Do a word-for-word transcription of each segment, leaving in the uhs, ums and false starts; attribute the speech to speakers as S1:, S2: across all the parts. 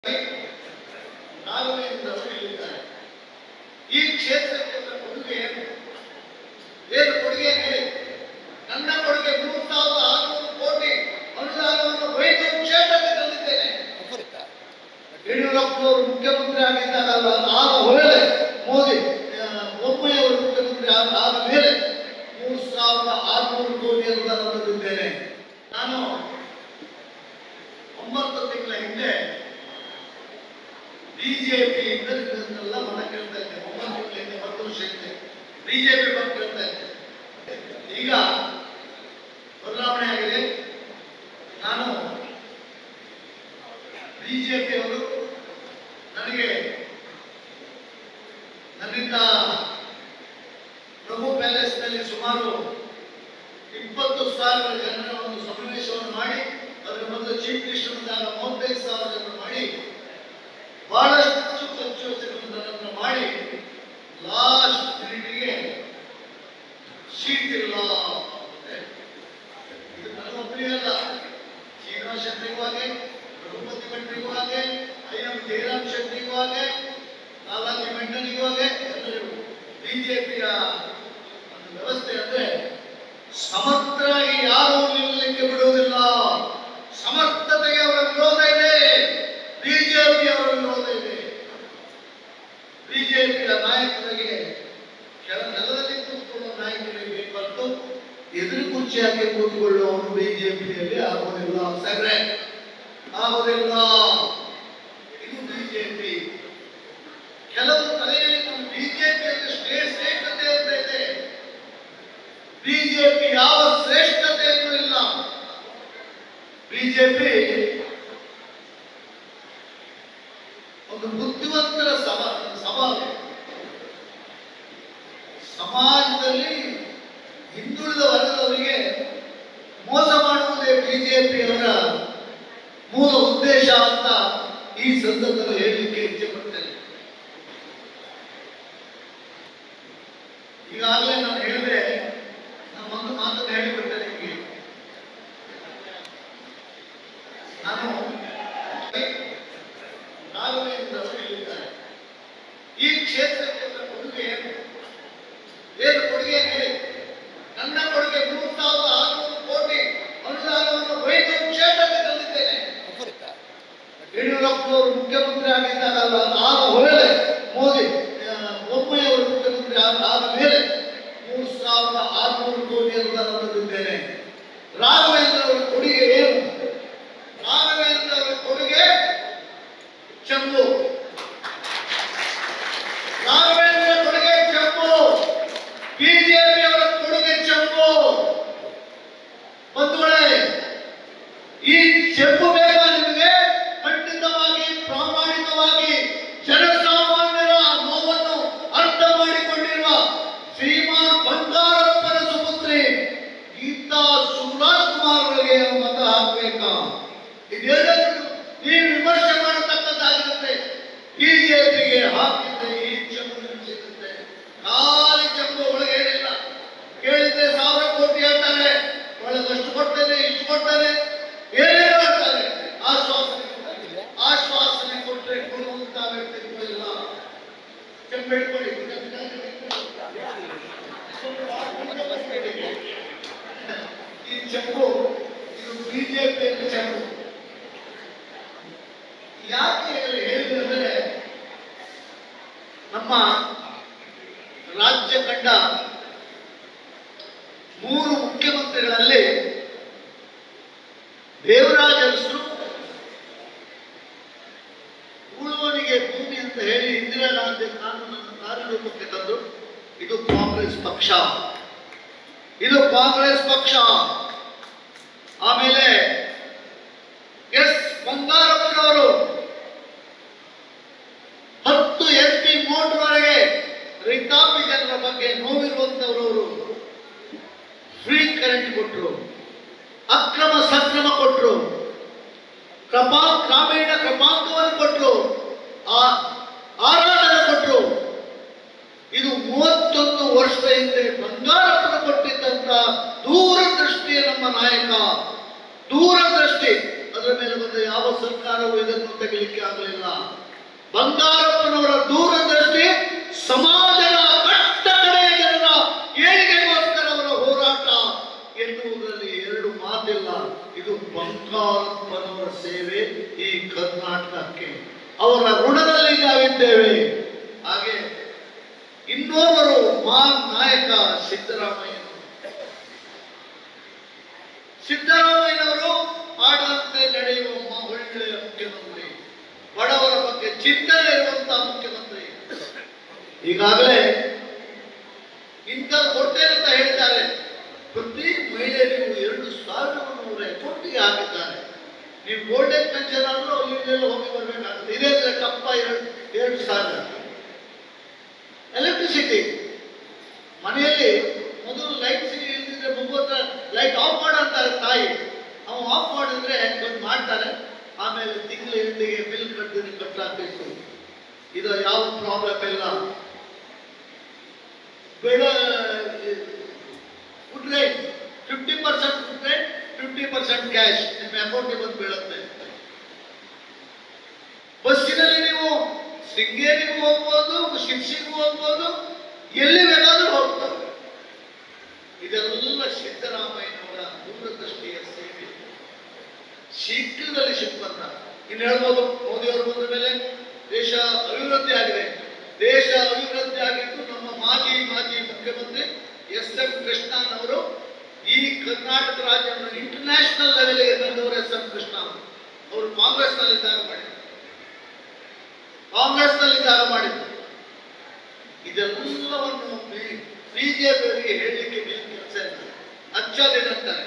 S1: ಈ ಕ್ಷೇತ್ರಕ್ಕೆ ಕೊಡುಗೆ ಏನು ಕೊಡುಗೆ ಹೇಳಿ. ನನ್ನ ಕೊಡುಗೆ ಮೂರು ಸಾವಿರದ ಆರುನೂರು ಕೋಟಿ ಅನುದಾನವನ್ನು ವೈದ್ಯ ಕ್ಷೇತ್ರಕ್ಕೆ ತಂದಿದ್ದೇನೆ. ಯಡಿಯೂರಪ್ಪನವರು ಮುಖ್ಯಮಂತ್ರಿ ಆಗಿದ್ದಾಗಲ್ಲ, ಆಗ ಹೊರಳೆ ಮೋದಿ ಬೊಮ್ಮೆಯವರು ಮುಖ್ಯಮಂತ್ರಿ ಆದ ಮೇಲೆ ಮೂರು ಸಾವಿರದ ಆರುನೂರು ಕೋಟಿ ಅನುದಾನ ತಂದಿದ್ದೇನೆ. ನಾನು ಒಂಬತ್ತು ತಿಂಗಳ ಹಿಂದೆ ಬಿಜೆಪಿ ಎಲ್ಲ ಮನ ಕೇಳ್ತಾ ಇದ್ದೆ. ಒಂಬತ್ತು ತಿಂಗಳ ಹಿಂದೆ ಹತ್ತು ವರ್ಷ ಹಿಂದೆ ಬಿಜೆಪಿ ಬಂದು ಕೇಳ್ತಾ ಇದ್ದೆ. ಈಗ ಬದಲಾವಣೆ ಆಗಿದೆ. ನಾನು ಬಿಜೆಪಿ ಅವರು ನನಗೆ ನನ್ನಿಂದ ಪ್ರಭು ಪ್ಯಾಲೇಸ್ ನಲ್ಲಿ ಸುಮಾರು ಇಪ್ಪತ್ತು ಸಾವಿರ ಜನರ ಒಂದು ಸಮಾವೇಶವನ್ನು ಮಾಡಿ ಅದರ ಮೊದಲು ಚೀಫ್ ಮಿನಿಸ್ಟರ್ ಮೂವತ್ತೈದು ಸಾವಿರ ಜನರು ಮಾಡಿ ಬಹಳಷ್ಟು ಖರ್ಚು ವೆಚ್ಚಗಳನ್ನು ಮಾಡಿ ಲಾಸ್ಟ್ ಮಿನಿಟ್ಗೆ ಸೀಟ್ ಇಲ್ಲ. ಇದು ನನ್ನ ಒಬ್ಬರಿಗಲ್ಲ, ಶ್ರೀನಿವಾಸ ಶೆಟ್ಟಿಗೂ ಹಾಗೆ, ರಘುಪತಿ ಭಟ್ರಿಗೂ ಹಾಗೆ, ಐ ಎಂ ಜಯರಾಮ್ ಶೆಟ್ಟಿಗೂ ಹಾಗೆ, ನಾಲಾಜಿ ಮೆಂಟನಿಗೂ ಹಾಗೆ ಎಲ್ಲರಿಗೂ ಬಿಜೆಪಿಯ ಒಂದು ವ್ಯವಸ್ಥೆ ಅಂದ್ರೆ ಸಮರ್ಥರಾಗಿ ಯಾರೂ ನಿಲ್ಲಲಿಕ್ಕೆ ಬಿಡುವುದಿಲ್ಲ. ಸಮರ್ಥತೆಗೆ ಅವರ ವಿರೋಧ ಇದೆ, ಬಿಜೆಪಿ ಅವರ ವಿರೋಧ ಇದೆ. ಬಿಜೆಪಿಯ ನಾಯಕರಿಗೆ ಕೆಳ ನೆಲದಲ್ಲಿ ಕೂತ್ಕೊಳ್ಳುವ ನಾಯಕರಿಗೆ ಬಂದು ಎದುರು ಕುರ್ಚಿಯಾಗಿ ಕೂತ್ಕೊಳ್ಳುವವರು ಬಿಜೆಪಿಯಲ್ಲಿ ಆಗುವುದಿಲ್ಲ. ಸಗ್ರೆ ಆಗುವುದಿಲ್ಲ. ಇದು ಬಿಜೆಪಿ. ಕೆಲವು ಕಲೆಯಲ್ಲಿ ನಮ್ಮ ಬಿಜೆಪಿಯಲ್ಲಿ ಶ್ರೇಷ್ಠತೆ ಅಂತ ಇದೆ. ಬಿಜೆಪಿ ಯಾವ ಶ್ರೇಷ್ಠತೆಯೂ ಇಲ್ಲ. ಬಿಜೆಪಿ ಒಂದು ಬುದ್ಧಿವಂತರ ಸವಾಲು. ಸಮಾಜದಲ್ಲಿ ಹಿಂದುಳಿದ ವರ್ಗದವರಿಗೆ ಮೋಸ ಮಾಡುವುದೇ ಬಿಜೆಪಿಯವರ ಮೂಲ ಉದ್ದೇಶ ಅಂತ ಈ ಸಂದರ್ಭದಲ್ಲಿ ಹೇಳಲಿಕ್ಕೆ ಇಚ್ಛೆ ಪಡ್ತೇನೆ. ಈಗಾಗಲೇ ನಾನು ಹೇಳಿದೆ, ನಾನು ಒಂದು ಮಾತನ್ನು ಹೇಳಿಬಿಡ್ತೇನೆ ನಿಮಗೆ. ನಾನು ಈ ಕ್ಷೇತ್ರಕ್ಕೆ ಕೊಡುಗೆ ಏನು ಕೊಡುಗೆ ಹೇಳಿ. ನನ್ನ ಕೊಡುಗೆ ಮೂರು ಸಾವಿರದ ಆರುನೂರು ಕೋಟಿ ಅನುದಾನವನ್ನು ವೈದ್ಯ ಕ್ಷೇತ್ರಕ್ಕೆ ತಂದಿದ್ದೇನೆ. ಯಡಿಯೂರಪ್ಪನವರು ಮುಖ್ಯಮಂತ್ರಿ ಆಗಿದ್ದಾಗಲ್ಲ, ಆಗ ಹೊರಳೆ ಮೋದಿ ಬೊಮ್ಮೆಯವರು ಮುಖ್ಯಮಂತ್ರಿ ಆದ ಮೇಲೆ ಮೂರು ಸಾವಿರದ ಆರುನೂರು ಕೋಟಿ ಅನುದಾನ ತಂದಿದ್ದೇನೆ. ರಾಘವೇಂದ್ರ ಅವರ ಕೊಡುಗೆ ಏನು? ರಾಘವೇಂದ್ರ ಅವರ ಕೊಡುಗೆ ಚೆಂಬು. ರಾಘವೇಂದ್ರ ಕೊಡುಗೆ ಚೆಂಬು. ಬಿಜೆಪಿ ಅವರ ಕೊಡುಗೆ ಚೆಂಬು. ಬಂಧುಗಳೇ, ಈ ಚೆಂಬು ಬೇಕಾ ನಿಮಗೆ? ಖಂಡಿತವಾಗಿ ಪ್ರಾಮಾಣಿಕವಾಗಿ ಜನಸಾಮಾನ್ಯರ ನೋವನ್ನು ಅರ್ಥ ಮಾಡಿಕೊಂಡಿರುವ ಶ್ರೀಮಾನ್ ಬಂಗಾರಪ್ಪನ ಸುಪುತ್ರಿ ಗೀತಾ ಶಿವರಾಜ್ ಕುಮಾರ್ ಅವರಿಗೆ ಮತ ಹಾಕಬೇಕಾ? ಇದೆಲ್ಲರೂ ನೀವು ವಿಮರ್ಶೆ ಮಾಡತಕ್ಕದ್ದಾಗಿರುತ್ತೆ. ಬಿಜೆಪಿಗೆ ಹಾಕಿದ್ರೆ ಈ ಚೆಂಬು ಸಿಗುತ್ತೆ. ಖಾಲಿ ಚೆಂಬು, ಒಳಗೆ ಏನಿಲ್ಲ. ಕೇಳಿದ್ರೆ ಸಾವಿರ ಕೋಟಿ ಹೇಳ್ತಾರೆ, ಒಳಗಷ್ಟು ಕೊಡ್ತೇನೆ, ಇಷ್ಟು ಕೊಡ್ತೇನೆ, ಏನೇನು ಹೇಳ್ತಾರೆ. ಆಶ್ವಾಸನೆ ಆಶ್ವಾಸನೆ ಕೊಟ್ಟರೆ ಕೊಡುವಂತ ವ್ಯಕ್ತಿತ್ವ ಇಲ್ಲ. ಚೆಂಬು ಹಿಡ್ಕೊಳ್ಳಿ. ಈ ಚೆಂಬು ಇದು ಬಿಜೆಪಿ ಚೆಂಬು. ಯಾಕೆ ಹೇಳಿದ್ರೆ, ನಮ್ಮ ರಾಜ್ಯ ಕಂಡ ಮೂರು ಮುಖ್ಯಮಂತ್ರಿಗಳಲ್ಲಿ ದೇವರಾಜ ಅರಸರು ಉಳುವನಿಗೆ ಭೂಮಿ ಅಂತ ಹೇಳಿ ಇಂದಿರಾ ಗಾಂಧಿ ಕಾನೂನನ್ನು ಕಾರ್ಯರೂಪಕ್ಕೆ ತಂದು. ಇದು ಕಾಂಗ್ರೆಸ್ ಪಕ್ಷ. ಇದು ಕಾಂಗ್ರೆಸ್ ಪಕ್ಷ. ಆಮೇಲೆ ಎಸ್ ಬಂಗಾರಪ್ಪನವರು ಹತ್ತು ಎಸ್ ಪಿ ಮೋಟ್ವರೆಗೆ ರೈತಾಪಿ ಜನರ ಬಗ್ಗೆ ನೋವಿರುವಂತವರು ಫ್ರೀ ಕರೆಂಟ್ ಕೊಟ್ಟರು, ಅಕ್ರಮ ಸಕ್ರಮ ಕೊಟ್ಟರು, ಕೃಪಾ ಗ್ರಾಮೀಣ ಕ್ರಮಾಂಕವನ್ನು ಕೊಟ್ಟರು, ಆರಾಧನೆ ಕೊಟ್ಟರು. ಇದು ಮೂವತ್ತೊಂದು ವರ್ಷದ ಹಿಂದೆ ಬಂಗಾರಪ್ಪನ ಕೊಟ್ಟಿದ್ದಂತ ದೂರದೃಷ್ಟಿಯ ನಮ್ಮ ನಾಯಕ. ದೂರದೃಷ್ಟಿ. ಅದರ ಮೇಲೆ ಬಂದ ಯಾವ ಸರ್ಕಾರವೂ ಇದನ್ನು ತೆಗೆದು ಹೇಳಲಿಕ್ಕೆ ಆಗಲಿಲ್ಲ. ಬಂಗಾರಪ್ಪನವರ ದೂರದೃಷ್ಟಿ ಸಮಾಜದ ಕಷ್ಟ ಕಡೆಯ ಜನರ ಏಳಿಗೆಗೋಸ್ಕರ ಅವರ ಹೋರಾಟ ಎನ್ನುವುದರಲ್ಲಿ ಎರಡು ಮಾತಿಲ್ಲ. ಇದು ಬಂಗಾರಪ್ಪನವರ ಸೇವೆ ಈ ಕರ್ನಾಟಕಕ್ಕೆ, ಅವರ ಋಣದಲ್ಲಿ ನಾವಿದ್ದೇವೆ. ಹಾಗೆ ಇನ್ನೋರ್ವರು ಮಹಾನ್ ನಾಯಕ ಸಿದ್ದರಾಮಯ್ಯ. ಸಿದ್ದರಾಮಯ್ಯನವರು ಆಡದಂತೆ ನಡೆಯುವ ಒಳ್ಳೆಯ ಮುಖ್ಯಮಂತ್ರಿ, ಬಡವರ ಬಗ್ಗೆ ಚಿಂತನೆ ಇರುವಂತಹ ಮುಖ್ಯಮಂತ್ರಿ. ಈಗಾಗಲೇ ಇಂಥ ಕೊಡ್ತೇನೆ ಅಂತ ಹೇಳಿದ್ದಾರೆ. ಪ್ರತಿ ಮಹಿಳೆಯರಿಗೂ ಎರಡು ಸಾವಿರವನ್ನು ನೂರ ಕೋಟಿಗೆ ಹಾಕಿದ್ದಾರೆ. ನೀವು ಗೋಲ್ಡನ್ ಪೆನ್ಷನ್ ಆದ್ರೂ ಅಲ್ಲಿಂದೆಲ್ಲ ಹೋಗಿ ಬರ್ಬೇಕಾಗುತ್ತೆ. ಇದೇ ಟಪ್ಪ ಎರಡು ಎರಡು ಸಾವಿರ. ಎಲೆಕ್ಟ್ರಿಸಿಟಿ ಮನೆಯಲ್ಲಿ ಮೊದಲು ಲೈಟ್ ಸಿಗಿ ಇಲ್ದಿದ್ರೆ ಮುಗ್ಗೋತ್ರ ಲೈಟ್ ಆಫ್ ಮಾಡಂತಾರೆ ತಾಯಿ. ಅವ ಆಫ್ ಮಾಡಿದ್ರೆ ಒಂದು ಮಾಡ್ತಾರೆ, ಆಮೇಲೆ ತಿಂಗಳ ಎಂಡಿಗೆ ಬಿಲ್ ಕಟ್ಟಿದ್ರೆ ಕಟ್ಟಾಕಬೇಕು. ಇದು ಯಾವ ಪ್ರಾಬ್ಲಮ್ ಇಲ್ಲ. ಬೆಳ food right fifty percent food right, fifty percent cash ನಿಮ್ಮ ಅಕೌಂಟ್ಗೆ ಬಂದು ಬೀಳುತ್ತೆ. ಬಸ್ಸಿನಲ್ಲಿ ನೀವು ಶೃಂಗೇರಿಗೂ ಹೋಗ್ಬೋದು, ಶಿರ್ಸಿಗೂ ಹೋಗ್ಬೋದು, ಎಲ್ಲಿ ಬೇಕಾದ್ರೂ ಹೋಗ್ತಾರೆ. ಇದೆಲ್ಲ ಸಿದ್ದರಾಮಯ್ಯನವರ ದೂರದೃಷ್ಟಿಯ ಸೇವೆ. ಶೀಘ್ರದಲ್ಲಿ ಸಿಕ್ಕಂತ ಇನ್ನು ಹೇಳ್ಬೋದು, ಮೋದಿಯವರು ಬಂದ ಮೇಲೆ ದೇಶ ಅಭಿವೃದ್ಧಿ ಆಗಿದೆ. ದೇಶ ಅಭಿವೃದ್ಧಿ ಆಗಿದ್ದು ನಮ್ಮ ಮಾಜಿ ಮಾಜಿ ಮುಖ್ಯಮಂತ್ರಿ ಎಸ್ ಎಂ ಕೃಷ್ಣನ್ ಅವರು ಈ ಕರ್ನಾಟಕ ರಾಜ್ಯವನ್ನು ಇಂಟರ್ನ್ಯಾಷನಲ್ ಲೆವೆಲ್ಗೆ ತಂದವರು. ಎಸ್ ಎಂ ಕೃಷ್ಣ ಅವರು ಕಾಂಗ್ರೆಸ್ ನಲ್ಲಿದ್ದಾಗ ಮಾಡಿದ್ರು ಕಾಂಗ್ರೆಸ್ ನಲ್ಲಿದ್ದಾಗ ಮಾಡಿದ್ರು ಇದೆಲ್ಲವನ್ನು ಬಿಜೆಪಿಯವರಿಗೆ ಹೇಳಲಿಕ್ಕೆ ಬೇರೆ ಕೆಲಸ ಇಲ್ಲ. ಅಚ್ಚದೇನಂತಾರೆ,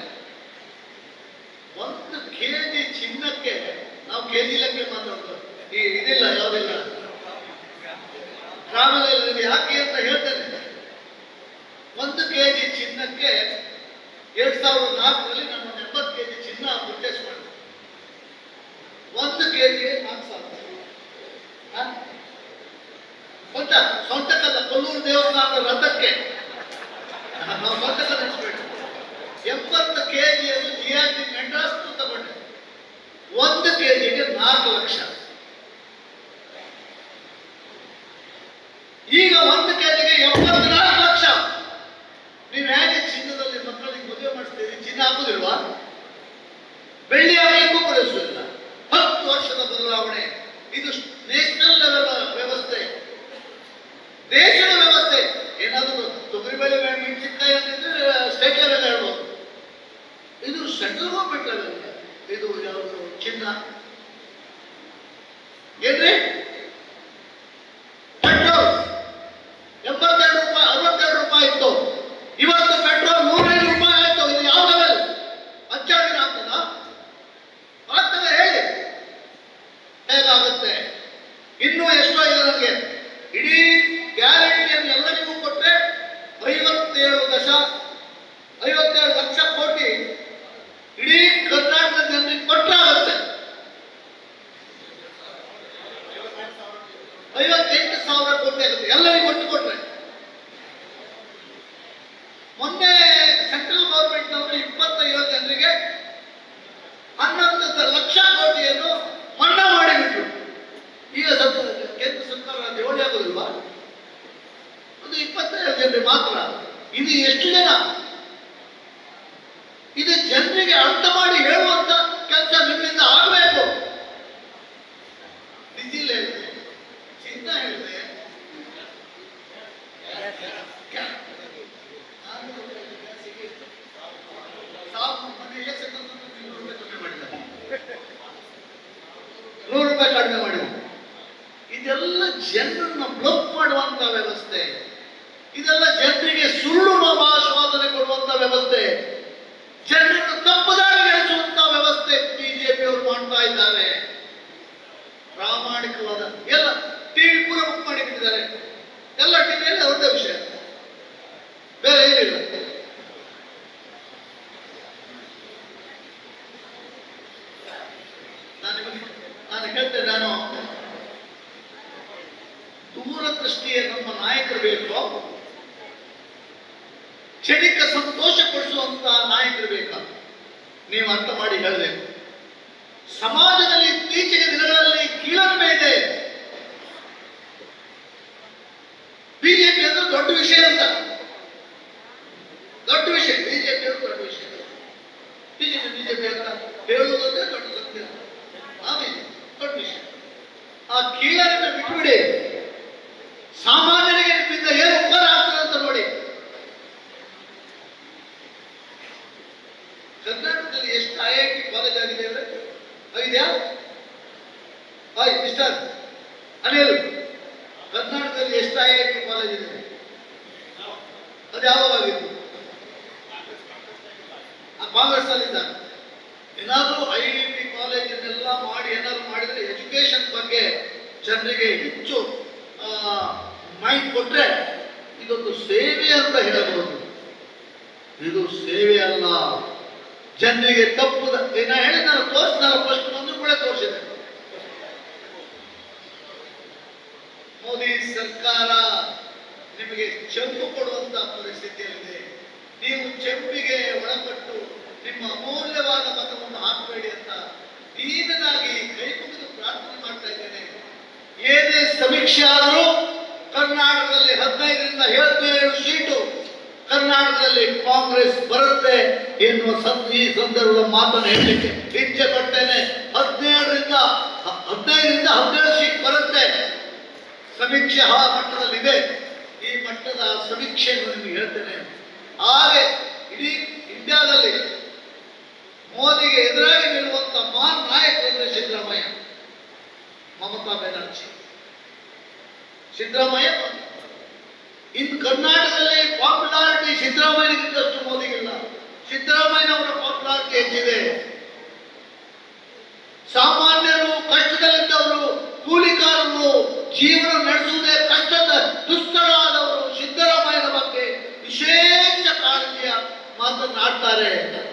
S1: ಒಂದು ಕೆಜಿ ಚಿನ್ನಕ್ಕೆ ನಾವು ಕೆಜಿ ಲೆಕ್ಕ ಮಾತಾಡೋದು ಈ ಇದಿಲ್ಲ, ಯಾವುದಿಲ್ಲ ಟ್ರಾವೆಲ್ ಯಾಕೆ ಅಂತ ಹೇಳ್ತೇನೆ. ಒಂದು ಕೆಜಿ ಚಿನ್ನಕ್ಕೆ ಎರಡ್ ಸಾವಿರದ ನಾಲ್ಕರಲ್ಲಿ ನಮ್ಮ ಎಂಬತ್ತು ಕೆಜಿ ಚಿನ್ನ ಪರ್ಚೇಸ್ ಮಾಡಿದ್ವಿ. ಒಂದು ಕೆಜಿಗೆ ನಾಲ್ಕು ಸಾವಿರ. ಸ್ವಂತ ಸ್ವಂತಕ್ಕಲ್ಲ, ಕೊಲ್ಲೂರು ದೇವಸ್ಥಾನದ ರಥಕ್ಕೆ ನಾವು ಸ್ವಂತಕ್ಕ ನಡೆಸಬೇಕು. ಎಂಬತ್ತು ಕೆಜಿಯನ್ನು ಜಿ ಆರ್ ಟಿ ಮೆಡ್ರಾಸ್ ತಗೊಂಡೆ. ಒಂದು ಕೆಜಿಗೆ ನಾಲ್ಕು ಲಕ್ಷ. ಈಗ ಒಂದು ಕೆಜಿಗೆ ಎಂಬತ್ನಾಲ್ಕು ಲಕ್ಷ. ನೀವು ಹೇಗೆ ಚಿನ್ನದಲ್ಲಿ ಮಕ್ಕಳಿಗೆ ಮದುವೆ ಮಾಡಿಸ್ತೀರಿ? ಚಿನ್ನ ಹಾಕುದಿಲ್ವಾ? ಬೆಳ್ಳಿ ಹಾಕಲಿಕ್ಕೂ ಬರೆಸುವುದಿಲ್ಲ. ಹತ್ತು ವರ್ಷದ ಬದಲಾವಣೆ. ಇದು ನ್ಯಾಷನಲ್ ಲೆವೆಲ್ ವ್ಯವಸ್ಥೆ, ದೇಶದ ವ್ಯವಸ್ಥೆ. ಏನಾದರೂ ತೊಗರಿ ಬೆಳೆ ಮೆಣಸಿನಕಾಯಿ ಅಂತಿದ್ರೆ ಸ್ಟೇಟ್ ಲೆವೆಲ್ ಹೇಳ್ಬೋದು. ಇದು ಸೆಂಟ್ರಲ್ ಗೌರ್ಮೆಂಟ್ ಲೆವೆಲ್. ಇದು ಯಾವುದು ಚಿನ್ನ ಏನ್ರಿ? ಪೆಟ್ರೋಲ್ ಎಂಬತ್ತೆರಡು ರೂಪಾಯಿ ಅರವತ್ತೆರಡು ರೂಪಾಯಿ ಇತ್ತು. ಇವತ್ತು ಪೆಟ್ರೋಲ್ ನೂರೈದು ರೂಪಾಯಿ ಆಯ್ತು. ಇದು ಯಾವ ಲೆವೆಲ್? ಅಚ್ಚಾಡಿನ ಆಗ್ತದ? ಆಗ್ತದೆ ಹೇಳಿ, ಹೇಗಾಗುತ್ತೆ? ಇನ್ನೂ ಎಷ್ಟೋ ಇದೆ ನನಗೆ. ಇಡೀ ಗ್ಯಾರಂಟಿಯನ್ನು ಎಲ್ಲರಿಗೂ ಕೊಟ್ಟರೆ ಐವತ್ತೇಳು ದಶ ಐವತ್ತೇಳು ಲಕ್ಷ ಕೋಟಿ ಇಡೀ ಕರ್ನಾಟಕದ ಜನರಿಗೆ ಕೊಟ್ಟಾಗುತ್ತೆ. ಐವತ್ತೆಂಟು ಸಾವಿರ ಕೋಟಿ ಆಗುತ್ತೆ ಎಲ್ಲರಿಗೂ ಒಟ್ಟು ಕೊಟ್ರೆ. ಮೊನ್ನೆ ಸೆಂಟ್ರಲ್ ಗೌರ್ಮೆಂಟ್ ನವರು ಇಪ್ಪತ್ತೈದು ಜನರಿಗೆ ಹನ್ನೊಂದು ಲಕ್ಷ ಕೋಟಿಯನ್ನು ಮನ್ನಾ ಮಾಡಿಬಿಟ್ರು. ಈಗ ಕೇಂದ್ರ ಸರ್ಕಾರ ಜೋಡಿ ಆಗೋದಿಲ್ವಾ? ಒಂದು ಇಪ್ಪತ್ತೈದು ಜನರಿಗೆ ಮಾತ್ರ. ಇದು ಎಷ್ಟು ಜನ? ಇದು ಜನರಿಗೆ ಅರ್ಥ ಮಾಡಿ ಹೇಳುವಂತ ಕೆಲಸ ನಿಮ್ಮಿಂದ ಆಗಬೇಕು. ಡೀಸೆಲ್ ಹೇಳಿದೆ, ಚಿನ್ನ ಹೇಳಿದೆ, ನೂರು ರೂಪಾಯಿ ಕಡಿಮೆ ಮಾಡಿದ. ಇದೆಲ್ಲ ಜನರನ್ನ ಬ್ಲಾಕ್ ಮಾಡುವಂತ ವ್ಯವಸ್ಥೆ. ಇದೆಲ್ಲ ಜನರಿಗೆ ಸುಳ್ಳು ಆಶ್ವಾಸನೆ ಕೊಡುವಂತ ವ್ಯವಸ್ಥೆ, ಜನರನ್ನು ತಪ್ಪುದಾರಿಗೆ ನಡೆಸುವಂತ ವ್ಯವಸ್ಥೆ ಬಿಜೆಪಿಯವರು ಮಾಡ್ತಾ ಇದ್ದಾರೆ. ಪ್ರಾಮಾಣಿಕವಾದ ಎಲ್ಲ ಟಿವಿ ಪೂರ ಬುಕ್ ಮಾಡಿಬಿಟ್ಟಿದ್ದಾರೆ. ಎಲ್ಲ ಟಿವಿಯಲ್ಲಿ ಅವ್ರದ್ದೇ ವಿಷಯ, ಬೇರೆ ಏನಿಲ್ಲ. ನಾನು ಹೇಳ್ತೇನೆ, ನಾನು ದೂರದೃಷ್ಟಿಯ ನಮ್ಮ ನಾಯಕರು ಬೇಕು, ಕ್ಷಣಿಕ ಸಂತೋಷ ಪಡಿಸುವಂತಹ ನಾಯಕರು ಬೇಕಾ? ನೀವು ಅರ್ಥ ಮಾಡಿ ಹೇಳಬೇಕು. ಸಮಾಜದಲ್ಲಿ ಇತ್ತೀಚಿನ ದಿನಗಳಲ್ಲಿ ಕೀಳರಿಮೆ ಇದೆ. ಬಿಜೆಪಿ ಅಂದ್ರೆ ದೊಡ್ಡ ವಿಷಯ ಅಂತ, ದೊಡ್ಡ ವಿಷಯ ಬಿಜೆಪಿ ಅಂದ್ರೆ ದೊಡ್ಡ ವಿಷಯ. ಬಿಜೆಪಿ ಬಿಜೆಪಿ ಅಂತ ಹೇಳುವುದಂದ್ರೆ ದೊಡ್ಡ ಸತ್ಯ, ಆಮೇಲೆ ದೊಡ್ಡ ವಿಷಯ. ಆ ಕೀಳರಿಮೆ ಬಿಟ್ಟುಬಿಡಿ, ಸಾಮಾನ್ಯರಿಗೆ ನಿಮ್ಮಿಂದ ಏನು ಉಪಕಾರ ಆಗ್ತದೆ ಅಂತ ನೋಡಿ. ಕರ್ನಾಟಕದಲ್ಲಿ ಎಷ್ಟು ಐ ಐ ಟಿ ಕಾಲೇಜ್ ಆಗಿದೆ ಅಂದ್ರೆ ಐದ್ಯಾ? ಆಯ್ ಮಿಸ್ಟರ್ ಅನಿಲ್, ಕರ್ನಾಟಕದಲ್ಲಿ ಎಷ್ಟು ಐ ಐ ಟಿ ಕಾಲೇಜ್ ಇದೆ? ಅದು ಯಾವಾಗಿತ್ತು? ಕಾಂಗ್ರೆಸ್ ಅಲ್ಲಿದ್ದ. ಏನಾದರೂ ಐ ಐ ಟಿ ಕಾಲೇಜನ್ನೆಲ್ಲ ಮಾಡಿ ಏನಾದ್ರು ಮಾಡಿದ್ರೆ ಎಜುಕೇಶನ್ ಬಗ್ಗೆ ಜನರಿಗೆ ಹೆಚ್ಚು ಮೈಂಡ್ ಕೊಟ್ರೆ ಇದೊಂದು ಸೇವೆ ಅಂತ ಹೇಳಬಹುದು. ಇದು ಸೇವೆ ಅಲ್ಲ, ಜನರಿಗೆ ತಪ್ಪು. ನಾ ಹೇಳಿದ ತೋರಿಸಿದಲ್ಲ, ಫಸ್ಟ್ ಒಂದು ಕೂಡ ತೋರಿಸಿದೆ. ಮೋದಿ ಸರ್ಕಾರ ನಿಮಗೆ ಚೆಂಪು ಕೊಡುವಂತ ಪರಿಸ್ಥಿತಿಯಲ್ಲಿದೆ. ನೀವು ಚೆಂಪಿಗೆ ಒಳಪಟ್ಟು ನಿಮ್ಮ ಅಮೂಲ್ಯವಾದ ಮತವನ್ನು ಹಾಕಬೇಡಿ ಅಂತ ದೀನನಾಗಿ ಕೈ ಮುಗಿದು ಪ್ರಾರ್ಥನೆ ಮಾಡ್ತಾ ಇದ್ದೇನೆ. ಏನೇ ಸಮೀಕ್ಷೆ ಆದರೂ ಕರ್ನಾಟಕದಲ್ಲಿ ಹದಿನೈದರಿಂದ ಹದಿನೇಳು ಸೀಟು ಕರ್ನಾಟಕದಲ್ಲಿ ಕಾಂಗ್ರೆಸ್ ಬರುತ್ತೆ ಎನ್ನುವ ಈ ಸಂದರ್ಭದ ಮಾತನ್ನು ಹೇಳಲಿಕ್ಕೆ ಇಚ್ಛೆ ಪಡ್ತೇನೆ. ಹದಿನೇಳರಿಂದ ಹದಿನೈದರಿಂದ ಹದಿನೇಳು ಸೀಟ್ ಬರುತ್ತೆ. ಸಮೀಕ್ಷೆ ಆ ಮಟ್ಟದಲ್ಲಿದೆ. ಈ ಮಟ್ಟದ ಸಮೀಕ್ಷೆಯನ್ನು ನಿಮಗೆ ಹೇಳ್ತೇನೆ. ಹಾಗೆ ಇಡೀ ಇಂಡಿಯಾದಲ್ಲಿ ಮೋದಿಗೆ ಎದುರಾಗಿ ನಿಲ್ಲುವಂತ ಮಹಾನ್ ನಾಯಕರು ಅಂದರೆ ಸಿದ್ದರಾಮಯ್ಯ, ಮಮತಾ ಬ್ಯಾನರ್ಜಿ. ಸಿದ್ದರಾಮಯ್ಯ ಇನ್ನು ಕರ್ನಾಟಕದಲ್ಲಿ ಪಾಪ್ಯುಲಾರಿಟಿ ಸಿದ್ದರಾಮಯ್ಯನಿಗಿದ್ದಷ್ಟು ಮೋದಿಗಿಲ್ಲ. ಸಿದ್ದರಾಮಯ್ಯನವರ ಪಾಪ್ಯುಲಾರಿಟಿ ಹೆಚ್ಚಿದೆ. ಸಾಮಾನ್ಯರು, ಕಷ್ಟದಲ್ಲಿದ್ದವರು, ಕೂಲಿಕಾರರು, ಜೀವನ ನಡೆಸುವುದೇ ಕಷ್ಟದ ದುಸ್ತರಾದವರು ಸಿದ್ದರಾಮಯ್ಯನ ಬಗ್ಗೆ ವಿಶೇಷ ಕಾಳಜಿಯ ಮಾತನಾಡ್ತಾರೆ.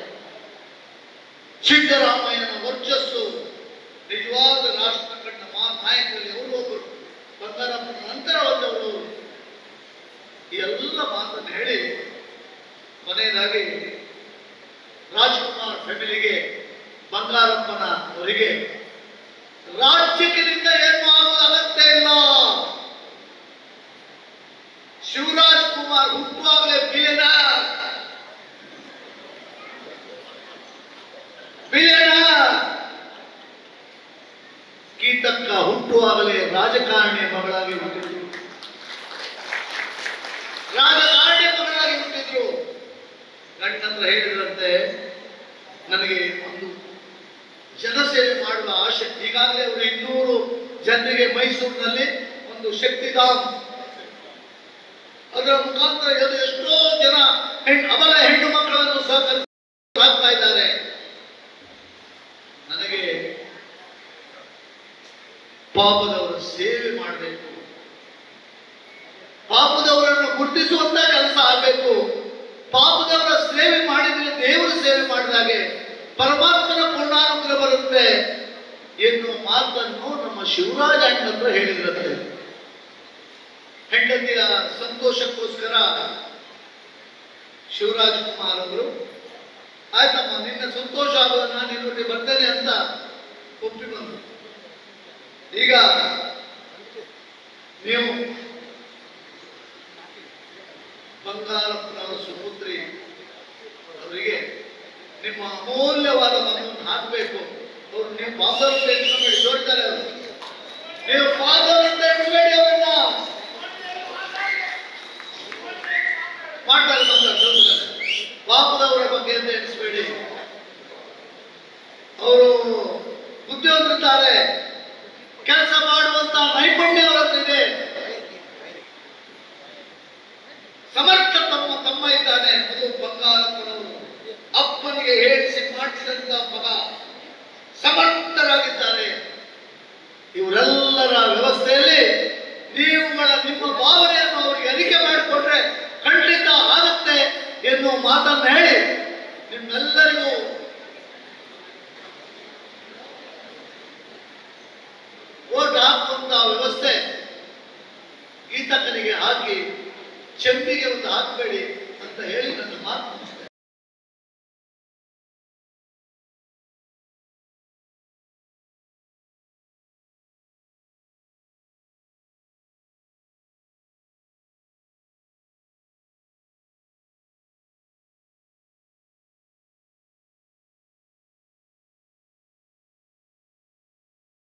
S1: ಸಿದ್ದರಾಮಯ್ಯನ ವರ್ಚಸ್ಸು ನಿಜವಾದ ರಾಷ್ಟ್ರ ಕಂಡ ಮಹಾನ್ ನಾಯಕರಲ್ಲಿ ಅವರು ಒಬ್ಬರು. ಬಂಗಾರಪ್ಪನ ನಂತರ ಬಂದವರು. ಈ ಎಲ್ಲ ಮಾತನ್ನು ಹೇಳಿ ಕೊನೆಯದಾಗಿ ರಾಜ್ಕುಮಾರ್ ಫ್ಯಾಮಿಲಿಗೆ, ಬಂಗಾರಪ್ಪನ ಅವರಿಗೆ ರಾಜ್ಯಕ್ಕಿಂತ ಏನು ಆಗುವ ಅಗತ್ಯ ಇಲ್ಲ. ಶಿವರಾಜ್ ಕುಮಾರ್ ಹುಟ್ಟುವಾಗಲೇ ಬಿಲಿಯನರ್ ಬಿಲಿಯನರ್ ಕೀತಕ್ಕ ಹುಟ್ಟುವಾಗಲೇ ರಾಜಕಾರಣಿಯ ಮಗಳಾಗಿ ಹುಟ್ಟಿದ್ರು. ರಾಜಕಾರಣಿಯ ಮಗಳಾಗಿ ಹುಟ್ಟಿದ್ರು. ಗಂಡಂತ್ರ ಹೇಳಿದ್ರಂತೆ, ನನಗೆ ಒಂದು ಜನಸೇವೆ ಮಾಡುವ ಆಸೆ. ಈಗಾಗಲೇ ಅವರು ಇನ್ನೂರು ಜನರಿಗೆ ಮೈಸೂರಿನಲ್ಲಿ ಒಂದು ಶಕ್ತಿಧಾಮ್, ಅದರ ಮುಖಾಂತರ ಇದು ಎಷ್ಟೋ ಜನ ಅಬಲ ಹೆಣ್ಣು ಮಕ್ಕಳನ್ನು ಸಹಕರಿಸ್ತಾ ಇದ್ದಾರೆ. ನನಗೆ ಪಾಪದವರ ಸೇವೆ ಮಾಡಬೇಕು, ಪಾಪದವರನ್ನು ಗುರುತಿಸುವಂತ ಕೆಲಸ ಆಗಬೇಕು. ಪಾಪದವರ ಸೇವೆ ಮಾಡಿದ್ರೆ ದೇವರ ಸೇವೆ ಮಾಡಿದಾಗೆ ಪರಮಾತ್ಮನ ಪೂರ್ಣಾನುಗ್ರಹ ಬರುತ್ತೆ ಎನ್ನುವ ಮಾತನ್ನು ನಮ್ಮ ಶಿವರಾಜ ಅಣ್ಣಂದ್ರ ಹೇಳಿದ್ರಂತೆ. ಹೆಂಡತಿಯ ಸಂತೋಷಕ್ಕೋಸ್ಕರ ಶಿವರಾಜ್ ಕುಮಾರ್ ಅವರು, ಆಯ್ತಮ್ಮ ನಿನ್ನ ಸಂತೋಷ ಆಗುವ ನಾನು ನಿನ್ನೊಟ್ಟಿಗೆ ಬರ್ತೇನೆ ಅಂತ ಒಪ್ಪಿಕೊಂಡ್ರು. ಈಗ ನೀವು ಬಂಗಾರಪ್ಪನವರ ಸುಪುತ್ರಿ ಅವರಿಗೆ ನಿಮ್ಮ ಅಮೂಲ್ಯವಾದ ಮಗನನ್ನು ಹಾಕಬೇಕು. ಅವರು ನೀವು ಫಾದರ್ ಅಂತ ಎಣಿಸ್ಕೊಂಬೇಡಿ, ಜೋಡ್ತಾರೆ ಅವರು. ನೀವು ಫಾದರ್ ಅಂತ ಎಣಿಸ್ಬೇಡಿ, ಅವರನ್ನ ಮಾಡ್ತಾರೆ ಬಂಗಾರ ಪಾಪದವರ ಬಗ್ಗೆ ಅಂತ ಎಣಿಸ್ಬೇಡಿ. ಅವರು ಬುದ್ಧಿವಂತರಿದ್ದಾರೆ, ಕೆಲಸ ಮಾಡುವಂತ ನೈಪುಣ್ಯ ಅವರ ಹತ್ರ ಇದೆ, ಸಮರ್ಥ ತಮ್ಮ ತಮ್ಮ ಇದ್ದಾನೆ. ಅದು ಬಂಗಾರಪ್ಪನವರು. ಅಪ್ಪನಿಗೆ ಹೇಳಿಸಿ ಮಾಡಿಸಿದಂತ ಮಗ, ಸಮರ್ಥರಾಗಿದ್ದಾರೆ. ಇವರೆಲ್ಲರ ವ್ಯವಸ್ಥೆಯಲ್ಲಿ ನೀವುಗಳ ನಿಮ್ಮ ಭಾವನೆಯನ್ನು ಅವರಿಗೆ ಅರಿಕೆ ಮಾಡಿಕೊಟ್ರೆ ಖಂಡಿತ ಆಗುತ್ತೆ ಎನ್ನುವ ಮಾತನ್ನು ಹೇಳಿ ನಿಮ್ಮೆಲ್ಲರಿಗೂ ಓಟ್ ಹಾಕುವಂತ ವ್ಯವಸ್ಥೆ ಗೀತಕ್ಕನಿಗೆ ಹಾಕಿ, ಚೆಂಪಿಗೆ ಒಂದು ಹಾಕಬೇಡಿ ಅಂತ ಹೇಳಿ ನನ್ನ ಮಾತು